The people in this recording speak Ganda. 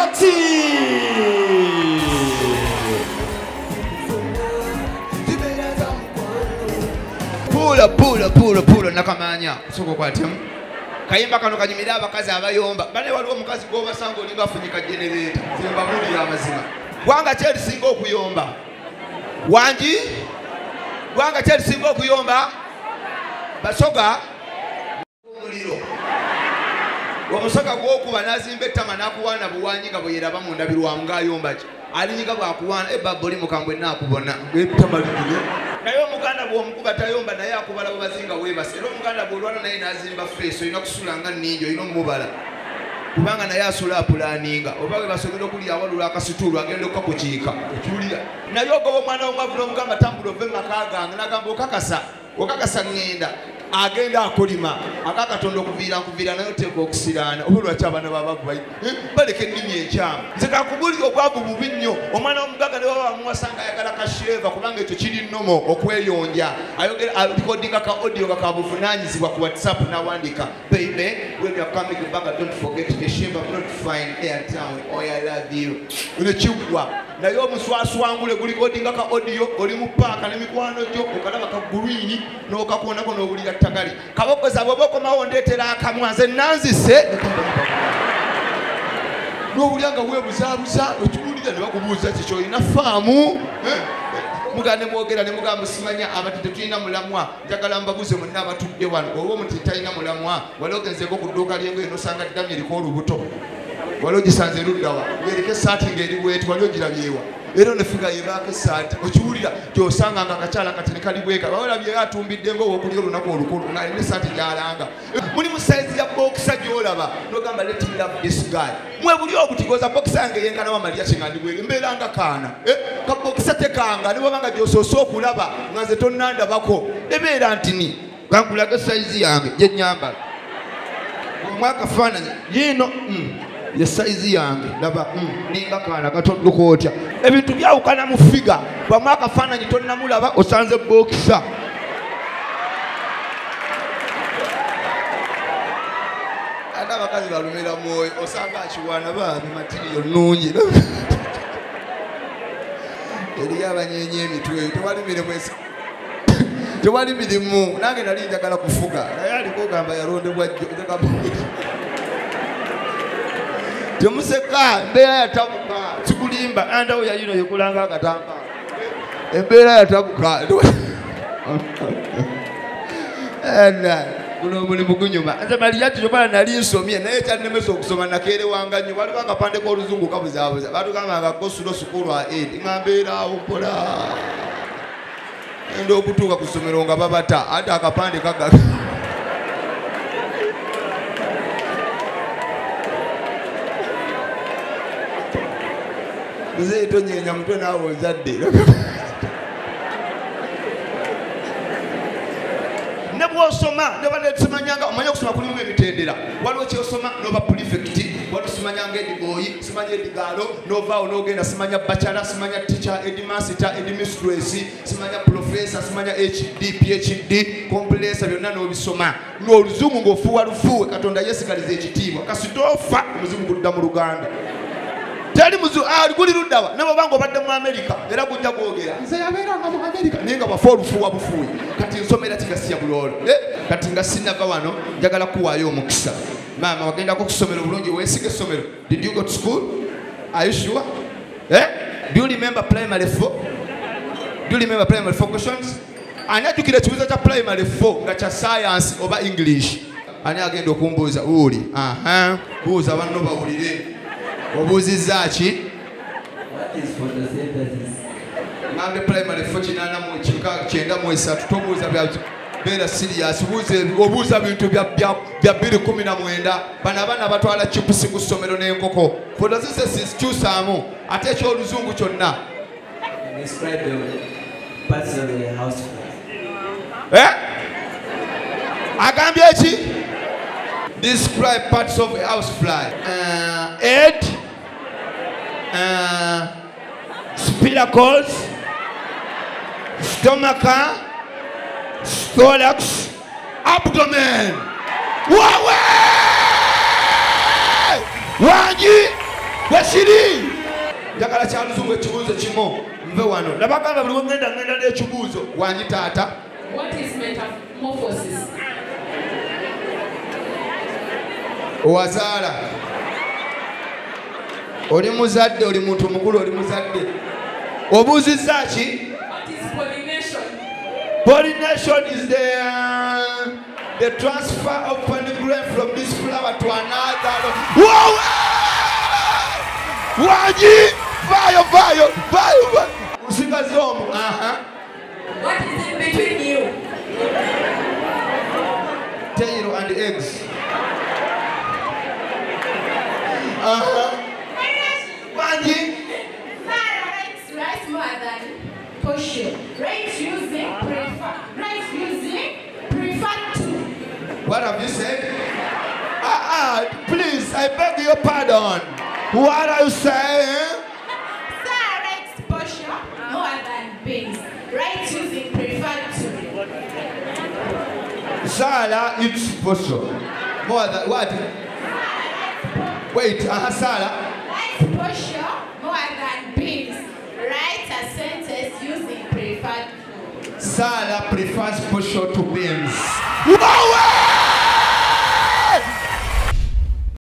Pula nakamanya soko kwatemu kayimba kano kanyimira abakazi abayomba bane waliwo omukazi gw'obasanga olinga afunyika genereeta zimba muli amazima gwanga kyerisinga okuyomba wangi gwanga kyerisinga okuyomba basoga omuliro omusoga gwokuba nazimba ettama nakuwaana buwanyi nga bweyeraba mundabirwamu ng'ayomba ki alinyiga bwakuwaana ebaba oli mukambwe nakubona ettama ligire naye omuganda bw'omukuba tayomba naye akubala bwebazinga weebase era omuganda bw'olwana naye nazimba feesi olina kusula nga nningi olina omubala kubanga naye asula apulaninga oba we basogera okulya awalula akasituulu agenda okukakukiika okiwulira naye ogoba omwana womwavu n'omugamba tambula ove maka gange nagamba okakasa ŋŋenda agenda akolima akakatonda okuviira naye oteeka okusiraana oba lwaki abaana babavu baleka ennimi enkyamu nze kakubulira obwavu bubi nnyo omwana w'omugaga ne baba bamuwasa nga ayagala kasheva kubanga ekyo kiri nnomo okweyonja alikodinga ka audio kakabuvunaanyizibwa ku whatsapp n'awandika baby when you are coming back don't forget the sheva not fine airtown oh I love you nekiggwa naye omuswaswangule gulikodinga ka audio oli mu paaka n'emikwano gyo okalaba ka green n'okakonako n'owulira ttagali kabogoza bwe bokomawo ndeetera akamwa nze nanzise n'owulira nga weebuzaabuza okiwulira ne bakubuuza kikyolina faamu muganda ne mwogera ne mugamba simanya abatete tulina mulamwa njagala mbabuze mwenna abatudde wano oba omuti talina mulamwa wali ogenzeeko ku dduuka ly'engoye nosanga ddamye eriko olubuto wali ogisanze eruddawa wereka esaati ng'eri bweti wali ogirabyewa era nefiga yebaako esaati okiwulira gyosanga nga akakyala katini kali bweka bawolabye atumbidde ngaowokulya olunaku olukulu ng'alina esaati gyalanga muli mu saizi ya bokisa gyolaba nogamba let me love this guy mwe buli obutigoza bokisa yange yengana wamaliya kingandibwere mbeera nga kaana kabokisa tekanga ne bwabanga gyosoose okulaba nga nze tonnandabako ebeera ntini kankulaga saizi yange gyenyambala omwakafaananyi yiino ye saizi yange laba ninga kaana katodduka otya ebintu byawukana mu figa bamwe akafaananyi tonnamulaba osanze bokisa ate abakazi balumira mwoyo osanga akiwaana baabi matiriyo nnungi eriyo abanyeenya emitwe tewali mirimu nange nali njagala kufuga naye aliko ogamba yalondebwa temuseka embeera yatabuka kikulimba andawo yayino yekulanga akatamba embeera yatabuka guno omulimu gunyuma nze maliyati kyobala nali nsomye naye kyannemesa okusoma nakeerewanga nnyo waliwo akapande k'oluzungu kabuzaabuza batugambanga gosulo sukulu a ed nga mbeeraawo mpola enda okutuuka ku ssomero nga babata ate akapande kagaga Mzee tonyenya mutwe nawe ozadde ne bw'osoma ne banetusimanyanga omanye okusoma kulimu emitendera waliwo kyosoma n'oba prefect waliwo simanyanga ediboyi simanya edigaalo n'ovaawo n'ogenda simanya bachala simanya teacher edimaster edimistress simanya professor simanya hd phd komplesa byonna n'obisoma n'oluzungu ng'ofuuwa lufuuwe katonda yeesigaliza ekitiibwa kasitoofa omuzungu gudda mu luganda tali muzu guli luddawa nabo bango badde mu America era gujja kwogera nze yabeeranga mu America naye nga bafa olufuuwa bufuuyi kati nsomera tigasiya bulolo kati nga sinava wano njagala kuwaayo omukisa maama wagendako okusomera obulungi weesiga essomero did you go to school are you sure do you remember primary 4 questions ani ajjukira ekibuuzo kya primary 4 nga kya science oba English ani agenda okumbuuza uli buuza banno bawulire obuuzizza ki ngambe primary 4 tobuuza beera serious obuuza bintu bya 2019 bano abaana batwala chipusi ku ssomero n'enkoko photosynthesis kyusaamu ate ekyoluzungu kyonna agambye eki describe parts of a housefly head spiracles, stomach, thorax, abdomen. Wawe! Wangi! Weshiri. Njagala kyaluzungu ekibuuzo kimu. Nve wano. Nabagamba buli ngenda n'ekibuuzo. Wanyi taata. What is metamorphosis? Owazaala. Oli muzadde, oli muntu mukulu, oli muzadde. Obuuzizza ki? What is pollination? Pollination is the transfer of pollen grain from this flower to another. Whoa! Wanyi! Fire! Usinga zomu. What is in between you? Tail and eggs. Wanyi! Rice more than portion. Right using prefer. Right using prefer to. What have you said? Please, I beg your pardon. What are you saying? Right portion more than beans. Right using prefer to. Sarah eats portion. More than what? Wait, Sarah. Right portion more than beans. Write a sentence using preferred. Sarah prefers portion to beans. What?